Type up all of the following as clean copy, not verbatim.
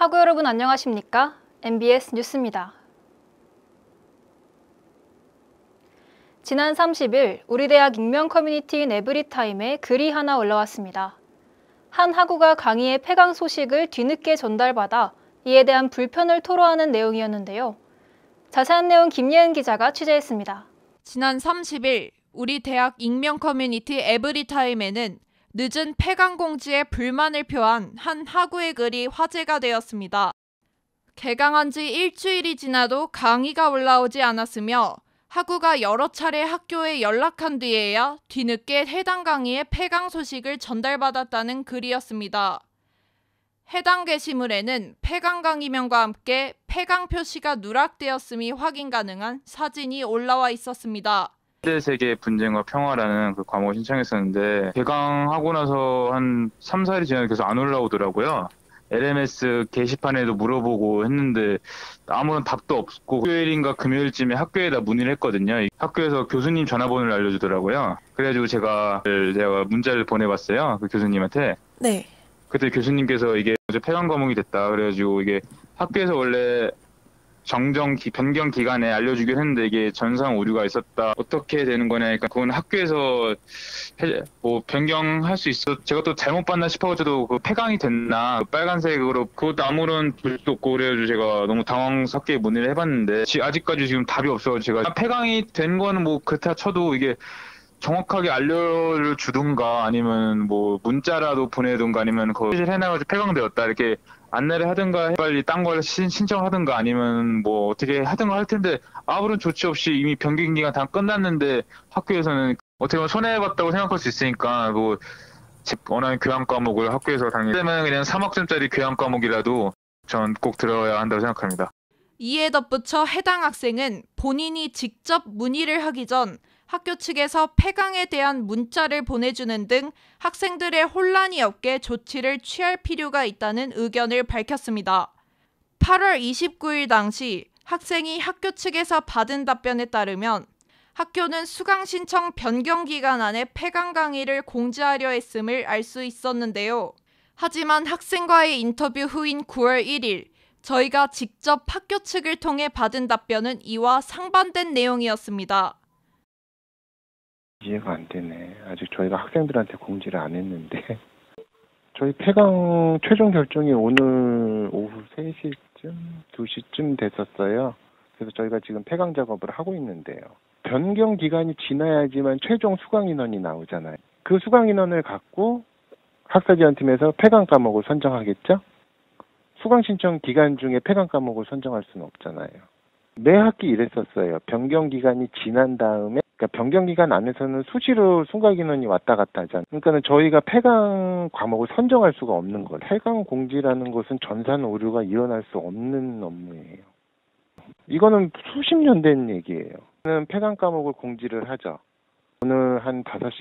학우 여러분 안녕하십니까? MBS 뉴스입니다. 지난 30일 우리 대학 익명 커뮤니티인 에브리타임에 글이 하나 올라왔습니다. 한 학우가 강의의 폐강 소식을 뒤늦게 전달받아 이에 대한 불편을 토로하는 내용이었는데요. 자세한 내용 김예은 기자가 취재했습니다. 지난 30일 우리 대학 익명 커뮤니티 에브리타임에는 늦은 폐강 공지에 불만을 표한 한 학우의 글이 화제가 되었습니다. 개강한 지 일주일이 지나도 강의가 올라오지 않았으며 학우가 여러 차례 학교에 연락한 뒤에야 뒤늦게 해당 강의의 폐강 소식을 전달받았다는 글이었습니다. 해당 게시물에는 폐강 강의명과 함께 폐강 표시가 누락되었음이 확인 가능한 사진이 올라와 있었습니다. 세계 분쟁과 평화라는 그 과목을 신청했었는데 개강하고 나서 한 3, 4일이 지나도 계속 안 올라오더라고요. LMS 게시판에도 물어보고 했는데 아무런 답도 없고 토요일인가 금요일쯤에 학교에다 문의를 했거든요. 학교에서 교수님 전화번호를 알려주더라고요. 그래가지고 제가 문자를 보내봤어요. 그 교수님한테. 네. 그때 교수님께서 이게 어제 폐강 과목이 됐다. 그래가지고 이게 학교에서 원래 변경 기간에 알려주긴 했는데 이게 전산 오류가 있었다. 어떻게 되는 거냐. 그러니까 그건 학교에서 변경할 수 있어. 제가 또 잘못 봤나 싶어가지고 그 폐강이 됐나. 빨간색으로 그것도 아무런 글도 없고 그래가지고 제가 너무 당황스럽게 문의를 해봤는데 아직까지 지금 답이 없어가지고 제가 폐강이 된 거는 뭐 그렇다 쳐도 이게 정확하게 알려주든가 아니면 뭐 문자라도 보내든가 아니면 그거 해놔가지고 폐강되었다 이렇게 안내를 하든가 빨리 딴 걸 신청하든가 아니면 뭐 어떻게 하든가 할 텐데 아무런 조치 없이 이미 변경 기간 다 끝났는데 학교에서는 어떻게 보면 손해봤다고 생각할 수 있으니까 뭐 원하는 교양 과목을 학교에서 당연히 그냥 3학점짜리 교양 과목이라도 전 꼭 들어야 한다고 생각합니다. 이에 덧붙여 해당 학생은 본인이 직접 문의를 하기 전 학교 측에서 폐강에 대한 문자를 보내주는 등 학생들의 혼란이 없게 조치를 취할 필요가 있다는 의견을 밝혔습니다. 8월 29일 당시 학생이 학교 측에서 받은 답변에 따르면 학교는 수강 신청 변경 기간 안에 폐강 강의를 공지하려 했음을 알 수 있었는데요. 하지만 학생과의 인터뷰 후인 9월 1일 저희가 직접 학교 측을 통해 받은 답변은 이와 상반된 내용이었습니다. 이해가 안 되네. 아직 저희가 학생들한테 공지를 안 했는데 저희 폐강 최종 결정이 오늘 오후 3시쯤, 2시쯤 됐었어요. 그래서 저희가 지금 폐강 작업을 하고 있는데요. 변경 기간이 지나야지만 최종 수강 인원이 나오잖아요. 그 수강 인원을 갖고 학사지원팀에서 폐강 과목을 선정하겠죠? 수강 신청 기간 중에 폐강 과목을 선정할 수는 없잖아요. 매 학기 이랬었어요. 변경 기간이 지난 다음에 그러니까 변경 기간 안에서는 수시로 수강 인원이 왔다 갔다 하잖아요. 그러니까는 저희가 폐강 과목을 선정할 수가 없는 거예요. 폐강 공지라는 것은 전산 오류가 일어날 수 없는 업무예요. 이거는 수십 년 된 얘기예요. 폐강 과목을 공지를 하죠. 오늘 한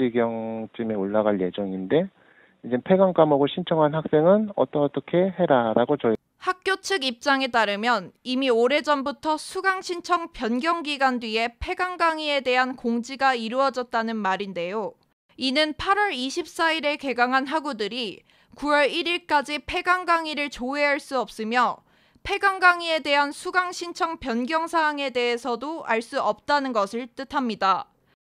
5시경쯤에 올라갈 예정인데 이제 폐강 과목을 신청한 학생은 어떻게 해라라고 저희 학교 측 입장에 따르면 이미 오래전부터 수강 신청 변경 기간 뒤에 폐강 강의에 대한 공지가 이루어졌다는 말인데요. 이는 8월 24일에 개강한 학우들이 9월 1일까지 폐강 강의를 조회할 수 없으며 폐강 강의에 대한 수강 신청 변경 사항에 대해서도 알 수 없다는 것을 뜻합니다.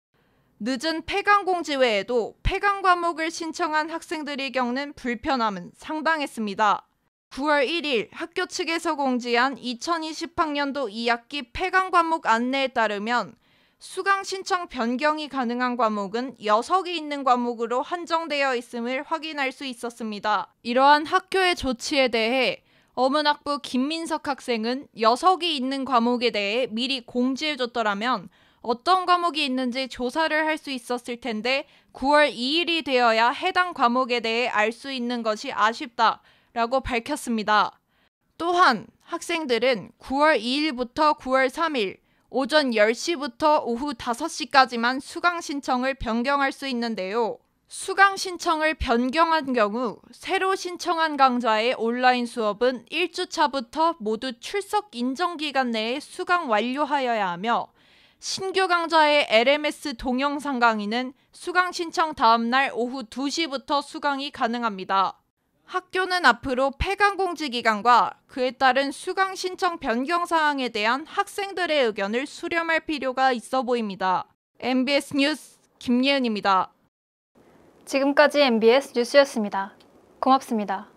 늦은 폐강 공지 외에도 폐강 과목을 신청한 학생들이 겪는 불편함은 상당했습니다. 9월 1일 학교 측에서 공지한 2020학년도 2학기 폐강 과목 안내에 따르면 수강 신청 변경이 가능한 과목은 6개 있는 과목으로 한정되어 있음을 확인할 수 있었습니다. 이러한 학교의 조치에 대해 어문학부 김민석 학생은 6개 있는 과목에 대해 미리 공지해줬더라면 어떤 과목이 있는지 조사를 할 수 있었을 텐데 9월 2일이 되어야 해당 과목에 대해 알 수 있는 것이 아쉽다. 라고 밝혔습니다. 또한 학생들은 9월 2일부터 9월 3일 오전 10시부터 오후 5시까지만 수강 신청을 변경할 수 있는데요. 수강 신청을 변경한 경우 새로 신청한 강좌의 온라인 수업은 1주차부터 모두 출석 인정 기간 내에 수강 완료하여야 하며 신규 강좌의 LMS 동영상 강의는 수강 신청 다음 날 오후 2시부터 수강이 가능합니다. 학교는 앞으로 폐강 공지 기간과 그에 따른 수강 신청 변경 사항에 대한 학생들의 의견을 수렴할 필요가 있어 보입니다. MBS 뉴스 김예은입니다. 지금까지 MBS 뉴스였습니다. 고맙습니다.